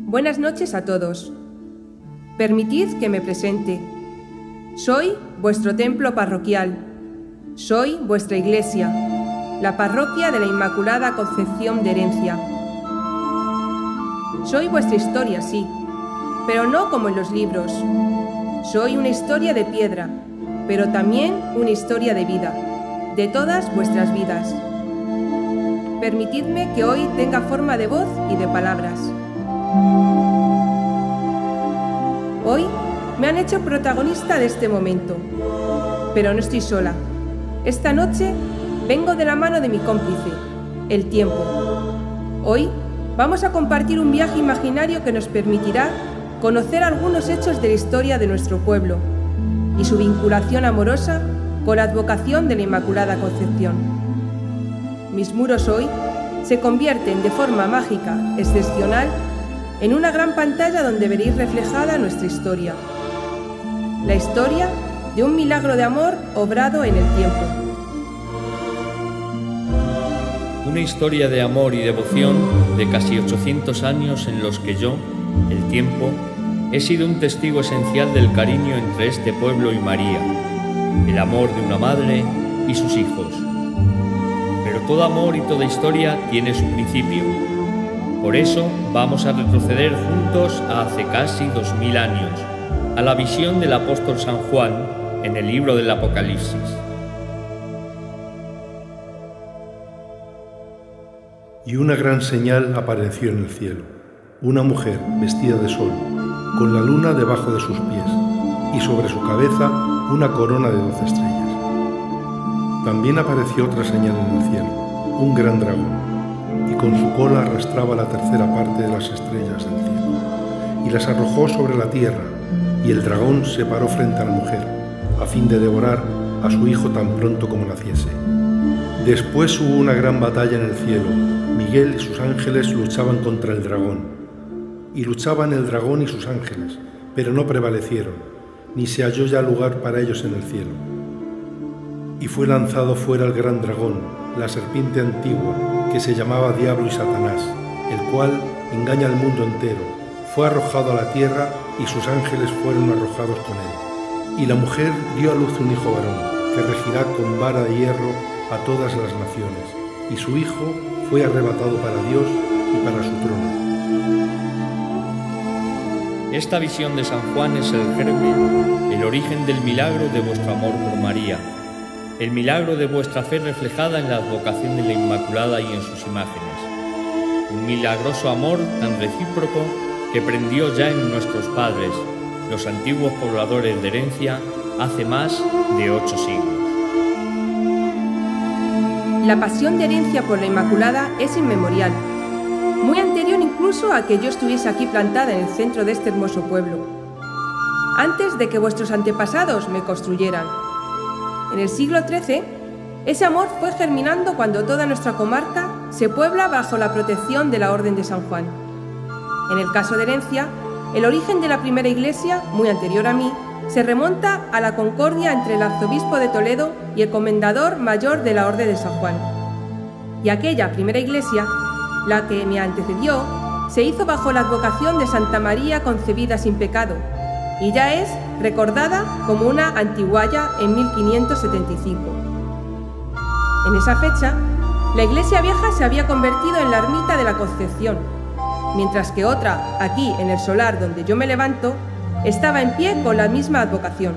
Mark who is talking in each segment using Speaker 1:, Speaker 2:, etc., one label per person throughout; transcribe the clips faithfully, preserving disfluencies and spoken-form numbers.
Speaker 1: Buenas noches a todos. Permitid que me presente. Soy vuestro templo parroquial. Soy vuestra iglesia, la parroquia de la Inmaculada Concepción de Herencia. Soy vuestra historia, sí, pero no como en los libros. Soy una historia de piedra, pero también una historia de vida, de todas vuestras vidas. Permitidme que hoy tenga forma de voz y de palabras. Hoy me han hecho protagonista de este momento, pero no estoy sola. Esta noche vengo de la mano de mi cómplice, el tiempo. Hoy vamos a compartir un viaje imaginario que nos permitirá conocer algunos hechos de la historia de nuestro pueblo y su vinculación amorosa con la advocación de la Inmaculada Concepción. Mis muros hoy se convierten de forma mágica, excepcional, en una gran pantalla donde veréis reflejada nuestra historia. La historia de un milagro de amor obrado en el tiempo.
Speaker 2: Una historia de amor y devoción de casi ochocientos años en los que yo, el tiempo, he sido un testigo esencial del cariño entre este pueblo y María, el amor de una madre y sus hijos. Pero todo amor y toda historia tiene su principio. Por eso vamos a retroceder juntos a hace casi dos mil años, a la visión del apóstol San Juan en el libro del Apocalipsis.
Speaker 3: Y una gran señal apareció en el cielo, una mujer vestida de sol, con la luna debajo de sus pies, y sobre su cabeza una corona de doce estrellas. También apareció otra señal en el cielo, un gran dragón, y con su cola arrastraba la tercera parte de las estrellas del cielo, y las arrojó sobre la tierra, y el dragón se paró frente a la mujer, a fin de devorar a su hijo tan pronto como naciese. Después hubo una gran batalla en el cielo. Miguel y sus ángeles luchaban contra el dragón. Y luchaban el dragón y sus ángeles, pero no prevalecieron, ni se halló ya lugar para ellos en el cielo. Y fue lanzado fuera el gran dragón, la serpiente antigua, que se llamaba Diablo y Satanás, el cual engaña al mundo entero. Fue arrojado a la tierra y sus ángeles fueron arrojados con él. Y la mujer dio a luz un hijo varón, que regirá con vara de hierro a todas las naciones, y su hijo fue arrebatado para Dios y para su trono.
Speaker 2: Esta visión de San Juan es el germen, el origen del milagro de vuestro amor por María, el milagro de vuestra fe reflejada en la advocación de la Inmaculada y en sus imágenes. Un milagroso amor tan recíproco que prendió ya en nuestros padres, los antiguos pobladores de Herencia, hace más de ocho siglos.
Speaker 1: La pasión de Herencia por la Inmaculada es inmemorial, muy anterior incluso a que yo estuviese aquí plantada en el centro de este hermoso pueblo, antes de que vuestros antepasados me construyeran. En el siglo trece, ese amor fue germinando cuando toda nuestra comarca se puebla bajo la protección de la Orden de San Juan. En el caso de Herencia, el origen de la primera iglesia, muy anterior a mí, se remonta a la concordia entre el arzobispo de Toledo y el comendador mayor de la Orden de San Juan. Y aquella primera iglesia, la que me antecedió, se hizo bajo la advocación de Santa María concebida sin pecado, y ya es recordada como una antiguaya en mil quinientos setenta y cinco. En esa fecha, la iglesia vieja se había convertido en la ermita de la Concepción, mientras que otra, aquí en el solar donde yo me levanto, estaba en pie con la misma advocación.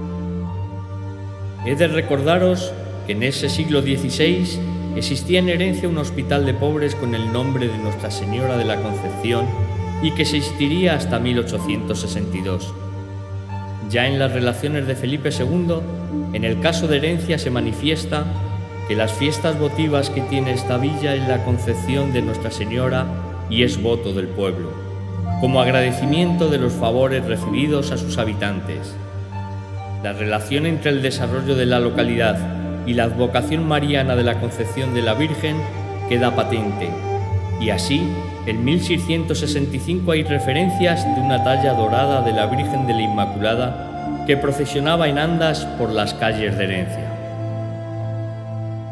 Speaker 2: He de recordaros que en ese siglo dieciséis existía en Herencia un hospital de pobres con el nombre de Nuestra Señora de la Concepción y que existiría hasta mil ochocientos sesenta y dos. Ya en las relaciones de Felipe segundo, en el caso de Herencia se manifiesta que las fiestas votivas que tiene esta villa es la Concepción de Nuestra Señora y es voto del pueblo, como agradecimiento de los favores recibidos a sus habitantes. La relación entre el desarrollo de la localidad y la advocación mariana de la Concepción de la Virgen queda patente, y así, en mil seiscientos sesenta y cinco hay referencias de una talla dorada de la Virgen de la Inmaculada que procesionaba en andas por las calles de Herencia.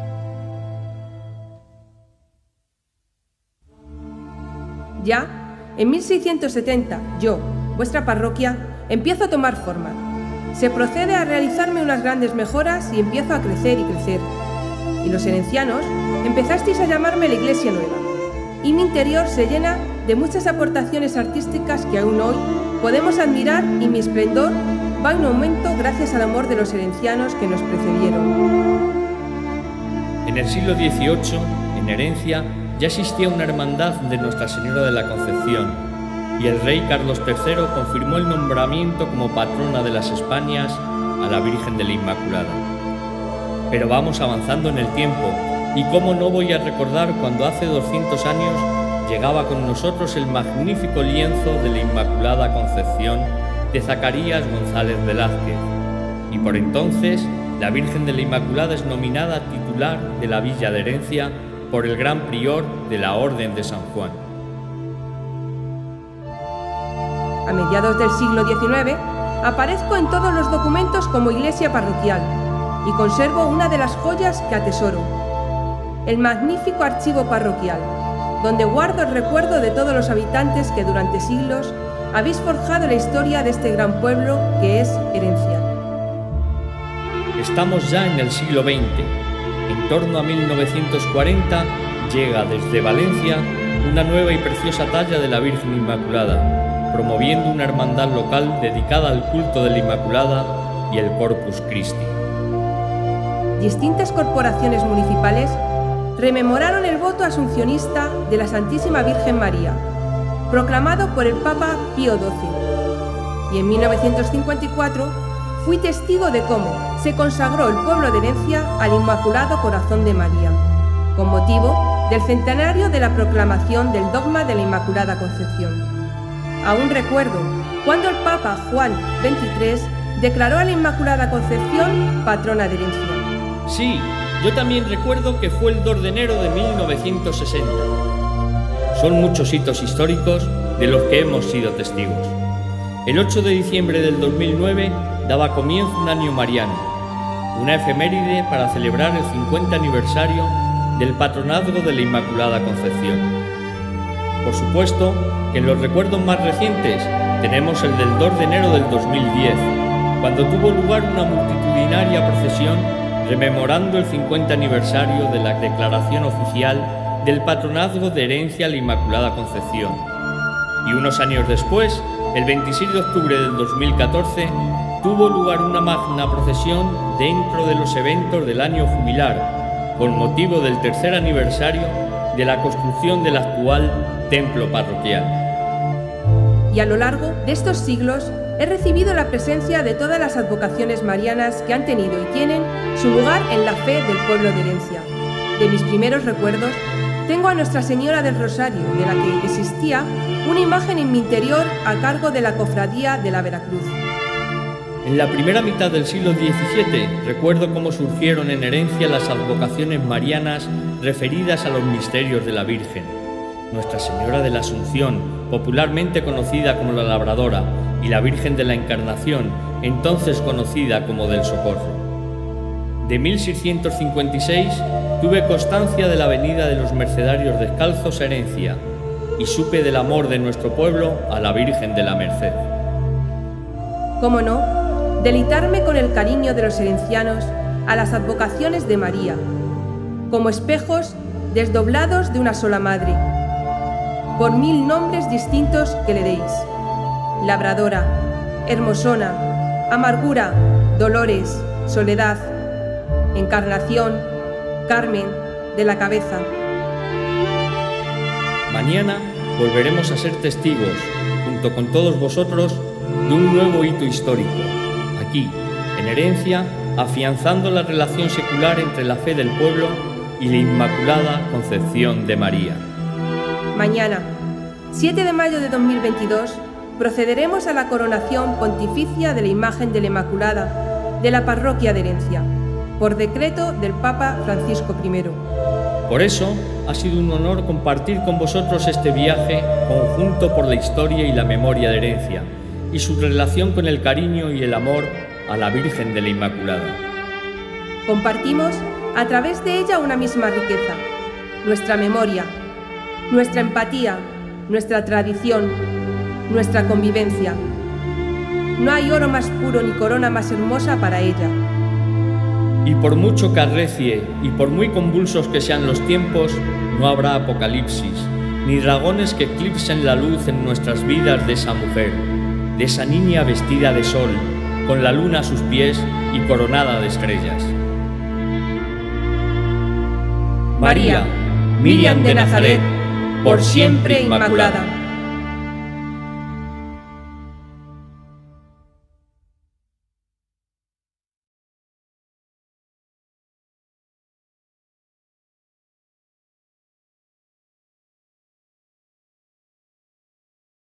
Speaker 1: Ya en mil seiscientos setenta, yo, vuestra parroquia, empiezo a tomar forma. Se procede a realizarme unas grandes mejoras y empiezo a crecer y crecer. Y los herencianos empezasteis a llamarme la Iglesia Nueva. Y mi interior se llena de muchas aportaciones artísticas que aún hoy podemos admirar y mi esplendor va en aumento gracias al amor de los herencianos que nos precedieron.
Speaker 2: En el siglo dieciocho, en Herencia, ya existía una hermandad de Nuestra Señora de la Concepción y el rey Carlos tercero confirmó el nombramiento como patrona de las Españas a la Virgen de la Inmaculada. Pero vamos avanzando en el tiempo y cómo no voy a recordar cuando hace doscientos años llegaba con nosotros el magnífico lienzo de la Inmaculada Concepción de Zacarías González Velázquez, y por entonces la Virgen de la Inmaculada es nominada titular de la Villa de Herencia por el Gran Prior de la Orden de San Juan.
Speaker 1: A mediados del siglo diecinueve, aparezco en todos los documentos como iglesia parroquial y conservo una de las joyas que atesoro, el magnífico archivo parroquial, donde guardo el recuerdo de todos los habitantes que durante siglos habéis forjado la historia de este gran pueblo que es Herencia.
Speaker 2: Estamos ya en el siglo veinte. En torno a mil novecientos cuarenta llega desde Valencia una nueva y preciosa talla de la Virgen Inmaculada, promoviendo una hermandad local dedicada al culto de la Inmaculada y el Corpus Christi.
Speaker 1: Distintas corporaciones municipales rememoraron el voto asuncionista de la Santísima Virgen María, proclamado por el Papa Pío doce, y en mil novecientos cincuenta y cuatro fui testigo de cómo se consagró el pueblo de Herencia al Inmaculado Corazón de María, con motivo del centenario de la proclamación del dogma de la Inmaculada Concepción. Aún recuerdo cuando el Papa Juan veintitrés declaró a la Inmaculada Concepción patrona de Herencia.
Speaker 2: Sí, yo también recuerdo que fue el dos de enero de mil novecientos sesenta. Son muchos hitos históricos de los que hemos sido testigos. El ocho de diciembre del dos mil nueve daba comienzo un año mariano, una efeméride para celebrar el cincuenta aniversario del patronazgo de la Inmaculada Concepción. Por supuesto que en los recuerdos más recientes tenemos el del dos de enero del dos mil diez, cuando tuvo lugar una multitudinaria procesión rememorando el cincuenta aniversario de la declaración oficial del patronazgo de Herencia a la Inmaculada Concepción. Y unos años después, el veintiséis de octubre del dos mil catorce, tuvo lugar una magna procesión dentro de los eventos del año jubilar, con motivo del tercer aniversario de la construcción del actual templo parroquial.
Speaker 1: Y a lo largo de estos siglos he recibido la presencia de todas las advocaciones marianas que han tenido y tienen su lugar en la fe del pueblo de Herencia. De mis primeros recuerdos, tengo a Nuestra Señora del Rosario, de la que existía una imagen en mi interior a cargo de la Cofradía de la Veracruz.
Speaker 2: En la primera mitad del siglo diecisiete recuerdo cómo surgieron en Herencia las advocaciones marianas referidas a los misterios de la Virgen. Nuestra Señora de la Asunción, popularmente conocida como la Labradora, y la Virgen de la Encarnación, entonces conocida como del Socorro. De mil seiscientos cincuenta y seis tuve constancia de la venida de los mercedarios descalzos a Herencia y supe del amor de nuestro pueblo a la Virgen de la Merced.
Speaker 1: ¿Cómo no? Deleitarme con el cariño de los herencianos a las advocaciones de María, como espejos desdoblados de una sola madre, por mil nombres distintos que le deis: Labradora, Hermosona, Amargura, Dolores, Soledad, Encarnación, Carmen, de la Cabeza.
Speaker 2: Mañana volveremos a ser testigos, junto con todos vosotros, de un nuevo hito histórico, aquí, en Herencia, afianzando la relación secular entre la fe del pueblo y la Inmaculada Concepción de María.
Speaker 1: Mañana, siete de mayo de dos mil veintidós, procederemos a la coronación pontificia de la imagen de la Inmaculada de la parroquia de Herencia, por decreto del Papa Francisco primero.
Speaker 2: Por eso, ha sido un honor compartir con vosotros este viaje conjunto por la historia y la memoria de Herencia, y su relación con el cariño y el amor a la Virgen de la Inmaculada.
Speaker 1: Compartimos a través de ella una misma riqueza, nuestra memoria, nuestra empatía, nuestra tradición, nuestra convivencia. No hay oro más puro ni corona más hermosa para ella.
Speaker 2: Y por mucho que arrecie y por muy convulsos que sean los tiempos, no habrá apocalipsis, ni dragones que eclipsen la luz en nuestras vidas de esa mujer, de esa niña vestida de sol, con la luna a sus pies y coronada de estrellas.
Speaker 1: María, Miriam de Nazaret, por siempre inmaculada.